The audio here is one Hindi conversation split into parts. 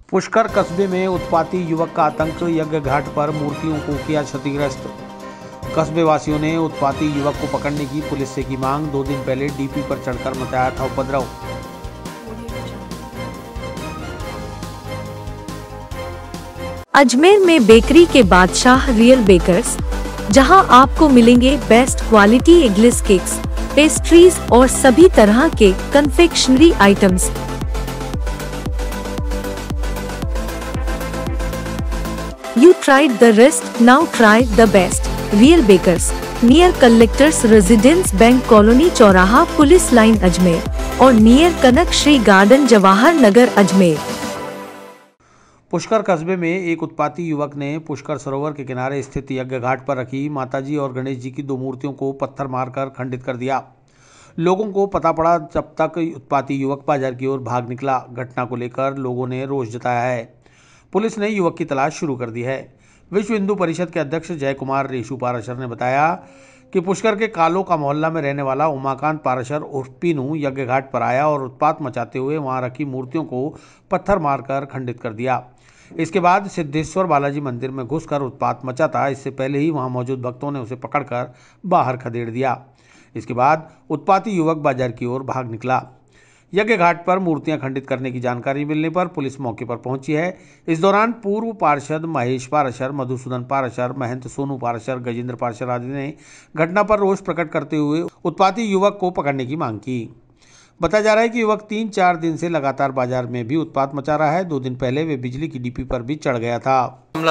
पुष्कर कस्बे में उत्पाती युवक का आतंक, यज्ञ घाट पर मूर्तियों को किया क्षतिग्रस्त। कस्बे वासियों ने उत्पाती युवक को पकड़ने की पुलिस से की मांग। 2 दिन पहले डीपी पर चढ़कर मचाया था उपद्रव। अजमेर में बेकरी के बादशाह रियल बेकर्स, जहां आपको मिलेंगे best quality eggless cakes, pastries और सभी तरह के confectionery items. You tried the rest, now try the best. Real Bakers, near Collectors Residence Bank Colony चौराहा पुलिस लाइन अजमेर और नियर कनक श्री गार्डन जवाहर नगर अजमेर। पुष्कर कस्बे में एक उत्पाती युवक ने पुष्कर सरोवर के किनारे स्थित यज्ञ घाट पर रखी माताजी और गणेश जी की 2 मूर्तियों को पत्थर मारकर खंडित कर दिया। लोगों को पता पड़ा जब तक उत्पाती युवक बाजार की ओर भाग निकला। घटना को लेकर लोगों ने रोष जताया है। पुलिस ने युवक की तलाश शुरू कर दी है। विश्व हिंदू परिषद के अध्यक्ष जय कुमार रेशु पाराशर ने बताया कि पुष्कर के कालो का मोहल्ला में रहने वाला उमाकांत पाराशर उर्फ पीनू यज्ञ घाट पर आया और उत्पात मचाते हुए वहां रखी मूर्तियों को पत्थर मारकर खंडित कर दिया। इसके बाद सिद्धेश्वर बालाजी मंदिर में घुसकर उत्पात मचा था। इससे पहले ही वहां मौजूद भक्तों ने उसे पकड़कर बाहर खदेड़ दिया। इसके बाद उत्पाती युवक बाजार की ओर भाग निकला। यज्ञ घाट पर मूर्तियां खंडित करने की जानकारी मिलने पर पुलिस मौके पर पहुंची है। इस दौरान पूर्व पार्षद महेश पाराशर, मधुसूदन पाराशर, महंत सोनू पाराशर, गजेंद्र पाराशर आदि ने घटना पर रोष प्रकट करते हुए उत्पाती युवक को पकड़ने की मांग की। बताया जा रहा है कि युवक 3-4 दिन से लगातार बाजार में भी उत्पात मचा रहा है। 2 दिन पहले वे बिजली की डीपी पर भी चढ़ गया था।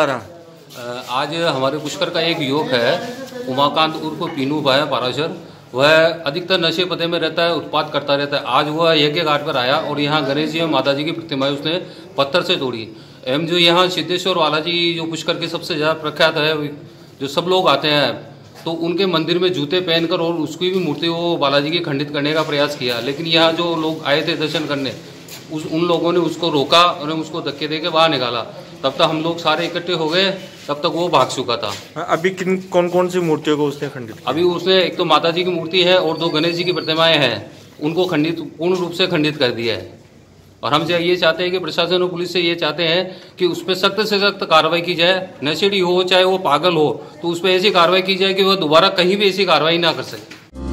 आज हमारे पुष्कर का एक युवक है उमाकांत उर्फ पीनू भाई पाराशर। वह अधिकतर नशे पते में रहता है, उत्पात करता रहता है। आज वह यज्ञ घाट पर आया और यहाँ गणेश जी और माता जी की प्रतिमाएं उसने पत्थर से तोड़ी। एवं जो यहाँ सिद्धेश्वर बालाजी जो पुष्कर के सबसे ज़्यादा प्रख्यात है, जो सब लोग आते हैं, तो उनके मंदिर में जूते पहनकर और उसकी भी मूर्ति वो बालाजी की खंडित करने का प्रयास किया। लेकिन यहाँ जो लोग आए थे दर्शन करने, उन लोगों ने उसको रोका और उसको धक्के दे के बाहर निकाला। तब तक हम लोग सारे इकट्ठे हो गए, तब तक वो भाग चुका था। अभी कौन कौन सी मूर्तियों को उसने खंडित किया? अभी उसने एक तो माता जी की मूर्ति है और 2 गणेश जी की प्रतिमाएं हैं, उनको पूर्ण रूप से खंडित कर दिया है। और हम ये चाहते हैं कि प्रशासन और पुलिस से ये चाहते हैं कि उस पर सख्त से सख्त कार्रवाई की जाए। नशेड़ी हो चाहे वो पागल हो, तो उस पर ऐसी कार्रवाई की जाए कि वह दोबारा कहीं भी ऐसी कार्रवाई ना कर सके।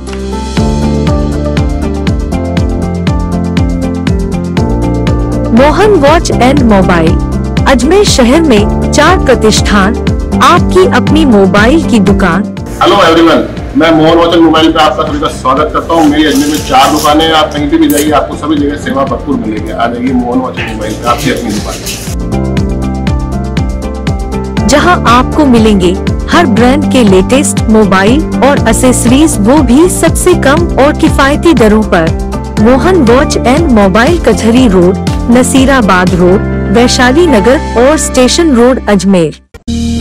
Mohan watch and mobile, Ajmer शहर में 4 प्रतिष्ठान, आपकी अपनी मोबाइल की दुकान। हेलो एवरीवन, मैं मोहन वॉच एंड मोबाइल पे आपका सभी का स्वागत करता हूँ। मेरी अजमेर में 4 दुकानें हैं। आप कहीं भी जाइए, आपको सभी जगह सेवा भरपूर मिलेगी। आ जाइए मोहन वॉच एंड मोबाइल पे, आपकी अपनी दुकान, जहां आपको मिलेंगे हर ब्रांड के लेटेस्ट मोबाइल और एक्सेसरीज, वो भी सबसे कम और किफायती दरों पर। Mohan watch and mobile, Kachahri road, Nasirabad road, Vaishali Nagar और स्टेशन रोड, अजमेर।